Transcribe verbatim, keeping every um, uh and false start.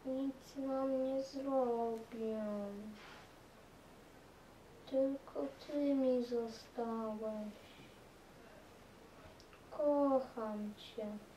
nic nam nie zrobią. Tylko ty mi zostałeś. Kocham cię.